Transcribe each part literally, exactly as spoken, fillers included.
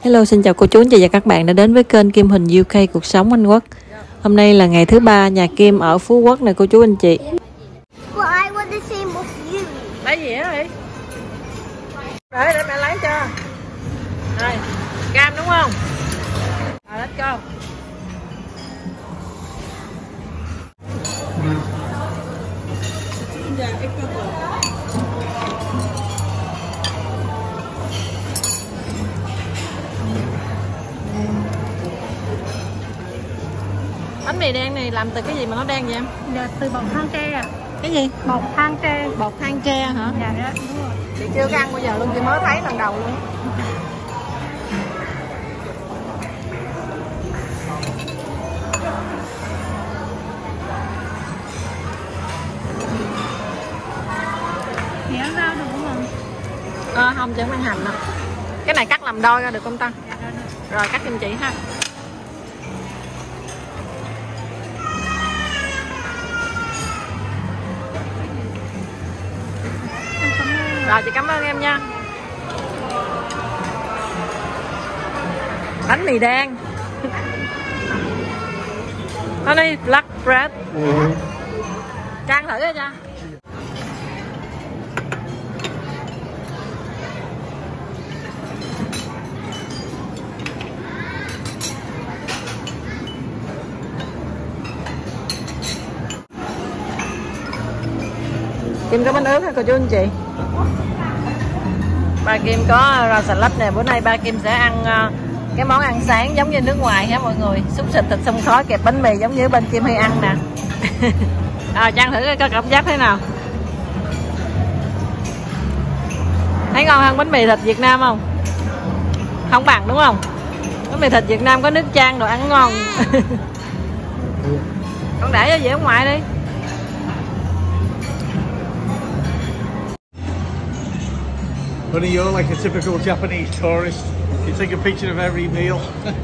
Hello, xin chào cô chú anh chị và các bạn đã đến với kênh Kim Huỳnh u ca Cuộc Sống Anh Quốc. Hôm nay là ngày thứ ba nhà Kim ở Phú Quốc này cô chú anh chị. Lấy gì á đi? Để để mẹ lấy cho. Rồi, cam đúng không? Rồi, let's go. Bánh mì đen này làm từ cái gì mà nó đen vậy em? Dạ, từ bột than tre à. Cái gì? Bột than tre. Bột than tre hả? Dạ đó, đúng rồi. Chị chưa có ăn bao giờ luôn, chị mới thấy lần đầu luôn. Thì ăn rau được không ạ? Ờ, không, chị không ăn hành đâu. Cái này cắt làm đôi ra được không ta? Dạ đó, được. Rồi, cắt giùm chị ha. Rồi, chị cảm ơn em nha. Bánh mì đen Honey black bread. Trang thử cho. Kim có bánh ướt hả cô chú anh chị? Ba Kim có rau xà lách nè. Bữa nay ba Kim sẽ ăn uh, cái món ăn sáng giống như nước ngoài ha mọi người. Xúc xịt thịt xông khói kẹp bánh mì giống như bên Kim hay ăn nè. À, Trang thử coi cảm giác thế nào. Thấy ngon hơn bánh mì thịt Việt Nam không? Không bằng đúng không? Bánh mì thịt Việt Nam có nước chan đồ ăn ngon. Con để cho dễ ở ngoài đi. Honey, you're like a typical Japanese tourist. You take a picture of every meal.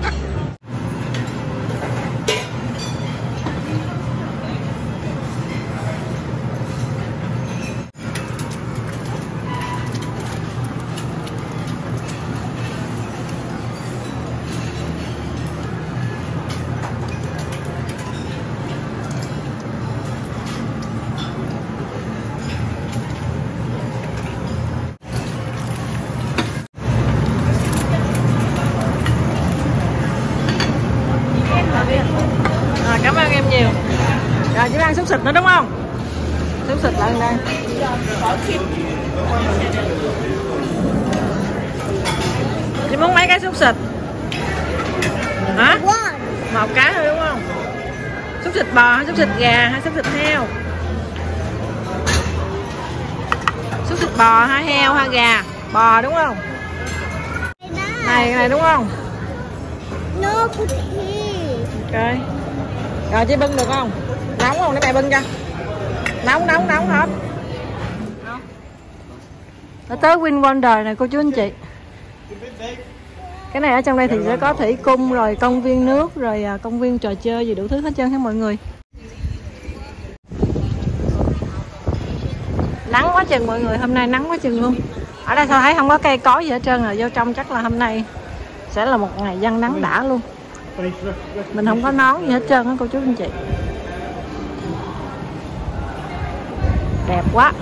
À, cảm ơn em nhiều. Rồi chị ăn xúc xịt nữa đúng không? Xúc xịt lần đây. Chị muốn mấy cái xúc xịt? Hả? Một cái thôi đúng không? Xúc xịt bò hay xúc xịt gà hay xúc xịt heo? Xúc xịt bò hay heo hay gà? Bò đúng không? Này này đúng không? No, Ok. Rồi chị bưng được không? Nóng không? Để mẹ bưng cho. Nóng nóng nóng hết. Nó tới Win Wonder này cô chú anh chị. Cái này ở trong đây thì sẽ có thủy cung rồi công viên nước rồi công viên trò chơi gì đủ thứ hết trơn hết mọi người. Nắng quá chừng mọi người, hôm nay nắng quá chừng luôn. Ở đây sao thấy không có cây cối gì hết trơn rồi, vô trong chắc là hôm nay sẽ là một ngày giăng nắng đã luôn. Mình không có nón gì hết trơn á cô chú anh chị. Đẹp quá.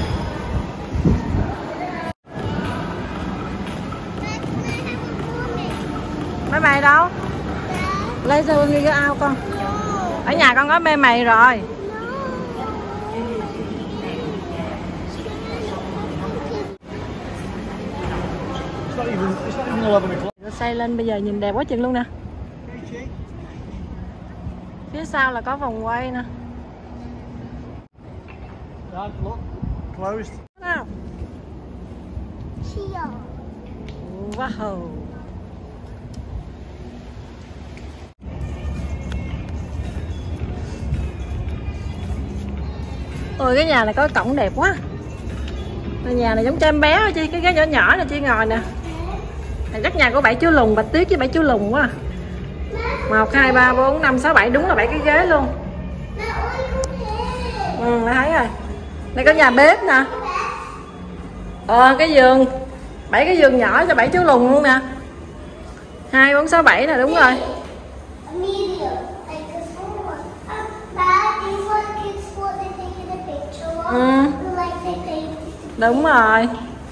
Máy mày đâu? Laser đi cái ao con. Ở nhà con có mê mày rồi. Rồi xây lên bây giờ nhìn đẹp quá chừng luôn nè. Phía sau là có vòng quay nè. Dad, look, closed. Nào. Wow. Ôi cái nhà này có cổng đẹp quá. Cái nhà này giống cho em bé thôi Chi, cái ghế nhỏ nhỏ này Chi ngồi nè. Này chắc nhà của bảy chú Lùng, Bạch Tuyết với bảy chú Lùng quá. Một, hai, ba, bốn, năm, sáu, bảy, đúng là bảy cái ghế luôn. Ừ, thấy rồi. Đây có nhà bếp nè. Ờ, cái giường, bảy cái giường nhỏ cho bảy chú Lùng luôn nè. hai bốn sáu bảy là đúng rồi. Ừ. Đúng rồi.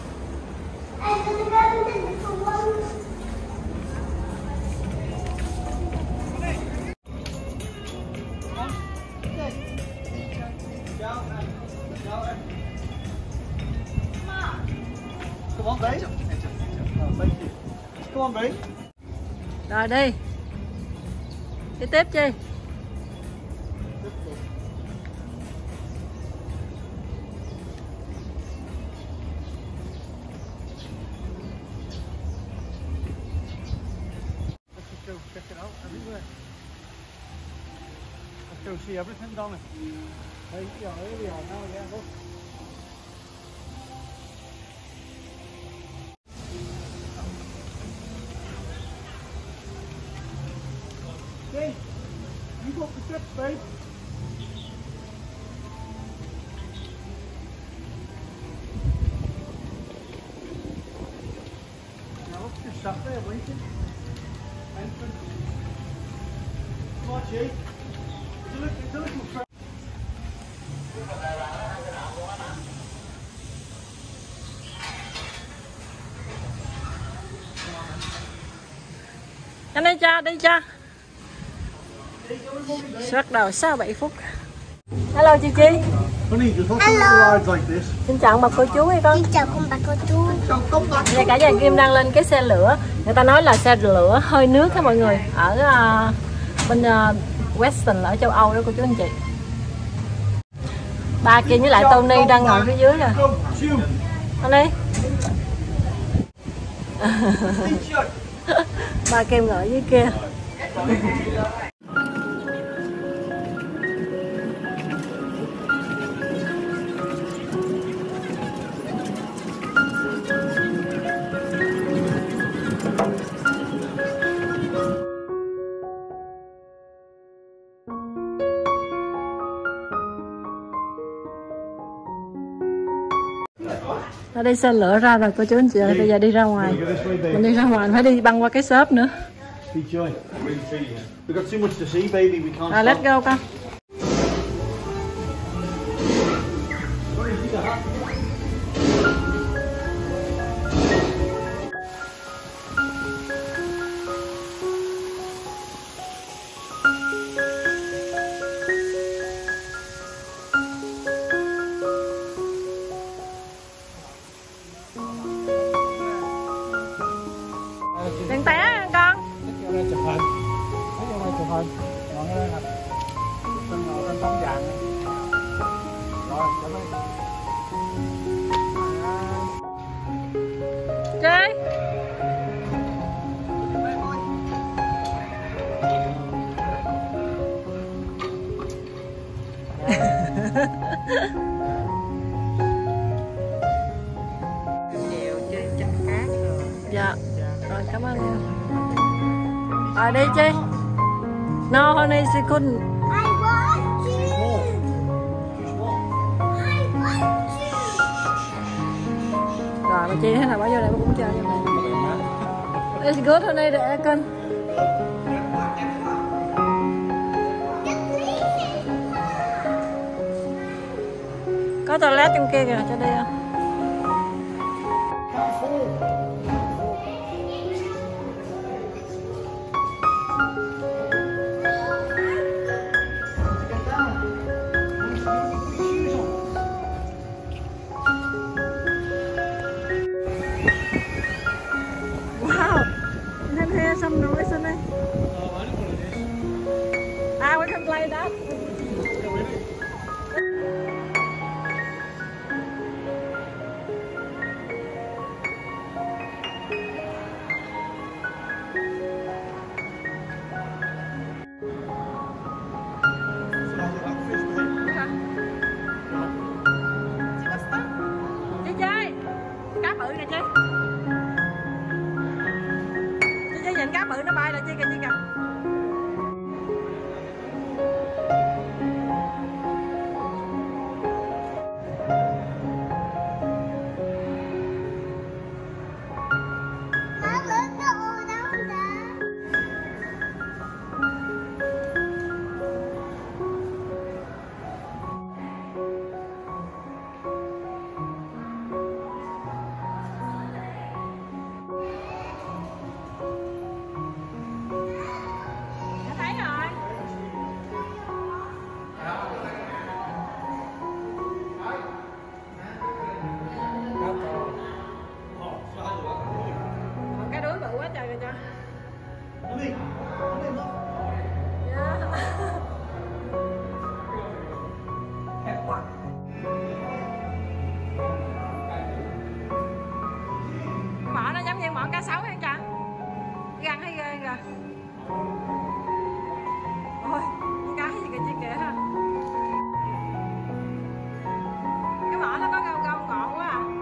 Come on, babe. Oh, thank you. Come on, babe. Rồi đi. Đi tiếp chi. Let's go check it out everywhere. Let's go see everything down there. Hey, yeah, here we are now, yeah, look. Hey, you go up the steps, babe. Now look, you're sat there waiting. Entrance. Come on, Jake. It's a little, it's a little tra- Anh đi cha, đi cha. Bắt đầu sáu bảy phút. Hello chị Chi. Honey, there's lots of little rides like this. Xin chào bà cô chú hay con. Xin chào con bà cô chú. Giờ cả nhà Kim đang lên cái xe lửa. Người ta nói là xe lửa hơi nước đó mọi người. Ở uh, bên uh, Western ở châu Âu đó cô chú anh chị. Ba kia với lại Tony đang ngồi phía dưới rồi. Tony. Ba Kim ngồi dưới kia. Ở đây xe lửa ra rồi cô chú anh chị ơi, bây giờ đi ra ngoài. Mình đi ra ngoài phải đi băng qua cái shop nữa. Rồi, let's go con. Đừng té nha con. Chụp hình. Chụp hình. Chụp hình. Ngồi đây nè. Con ngồi trên tấm vàng này. Rồi, chụp hình. Chơi. Dạ. Rồi cảm ơn em. Rồi đi Chi. No honey, she couldn't. I want you. I want you. Rồi bà Chi thế nào bỏ vô đây bà cũng chơi cho này. It's good honey, the icon. Có toilet trong kia kìa, cho đi không? Wow, nên hear some noise in it. Ah, we can play that. Chị chơi cá bự nè chị. Chị chơi nhìn cá bự nó bay lại chị kìa chị kìa. Mom, look at all down there. Ôi, con cái gì kìa chị kìa. Cái mỏ nó có gâu gâu ngọn quá à.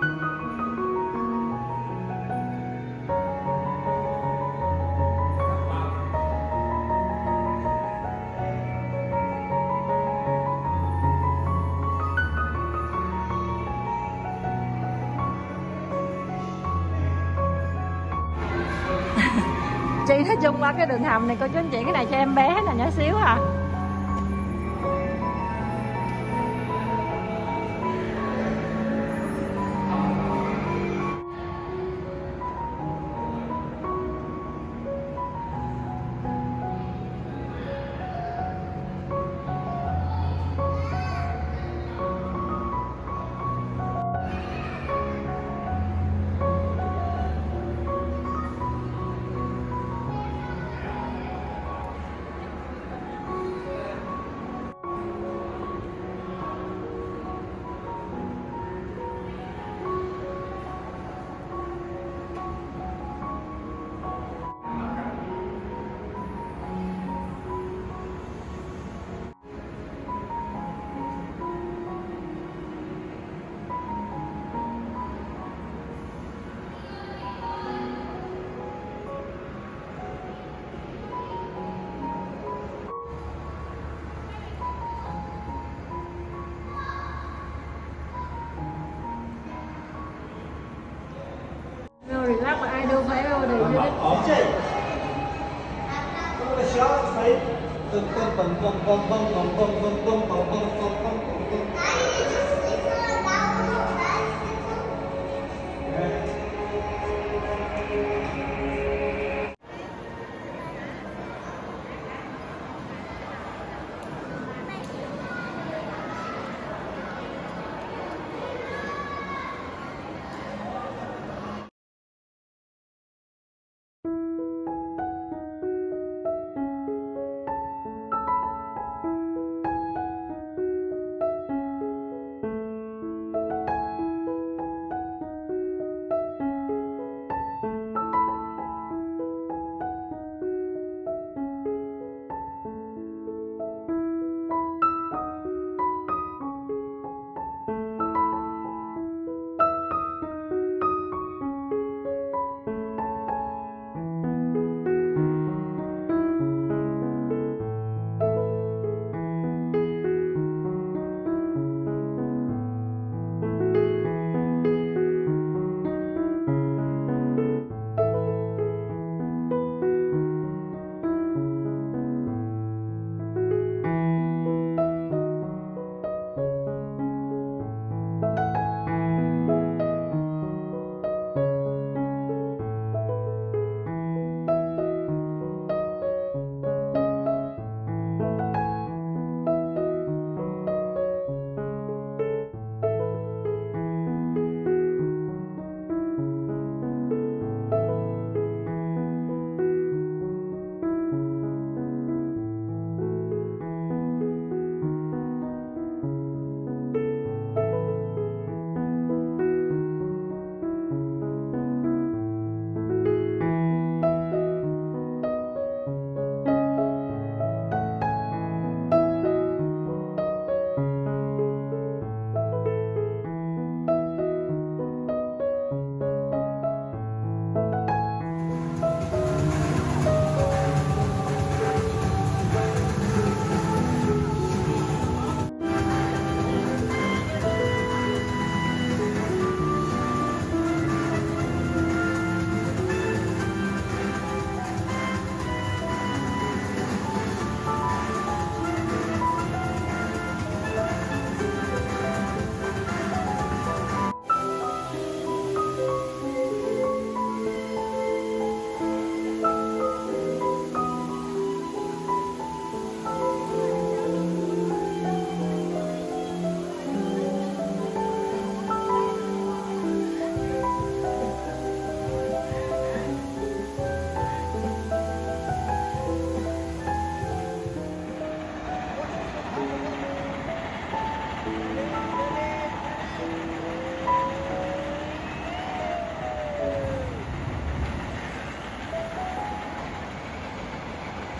Chị nói chung qua cái đường hầm này cô chú anh chị, cái này cho em bé nè, nhỏ xíu à. Relax mà ai đâu phải đâu để cho nó 어째? 그거 샤워 사이 똥똥똥똥똥똥똥똥똥똥똥똥똥똥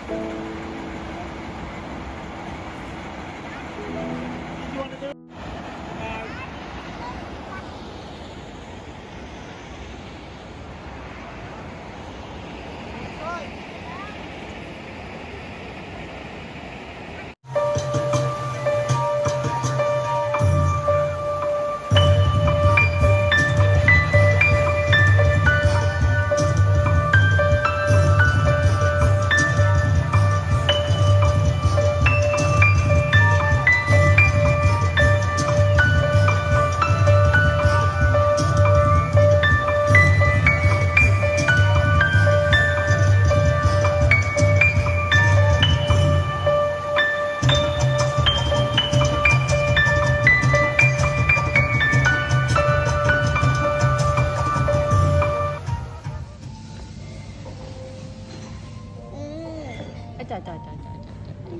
Trời trời trời trời trời.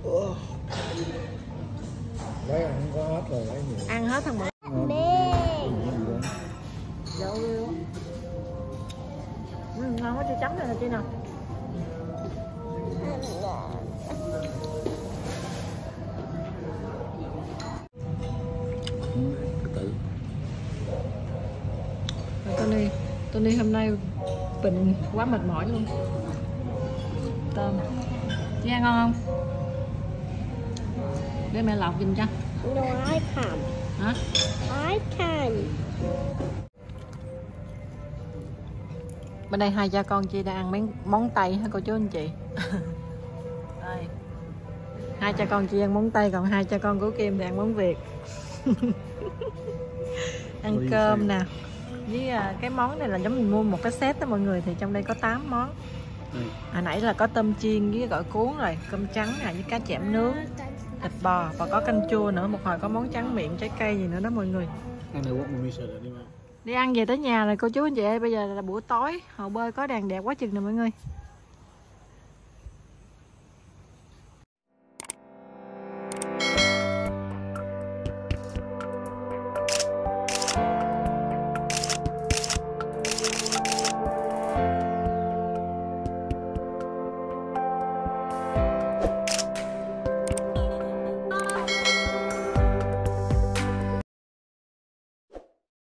Đấy ăn có hết rồi, lấy nhiều. Ăn hết thằng bự. Mê. Dậu ghê. Ừ, ngon quá, chưa chấm này là chị nào. Tự. Tony, Tony hôm nay bệnh quá mệt mỏi luôn. Tôm. Chị ăn ngon không? Để mẹ lọc giùm cho. No, I can. Hả? I can. Bên đây hai cha con chị đang ăn mấy món Tây hả cô chú anh chị? Đây. Hai cha con chị ăn món Tây, còn hai cha con của Kim thì ăn món Việt. Ăn cơm nè. Với cái món này là giống mình mua một cái set đó mọi người, thì trong đây có tám món. Hồi nãy là có tôm chiên với gỏi cuốn rồi, cơm trắng nè với cá chẽm nướng, thịt bò và có canh chua nữa, một hồi có món trắng miệng, trái cây gì nữa đó mọi người. Đi ăn về tới nhà rồi cô chú anh chị ơi, bây giờ là buổi tối, hồ bơi có đèn đẹp quá chừng nè mọi người.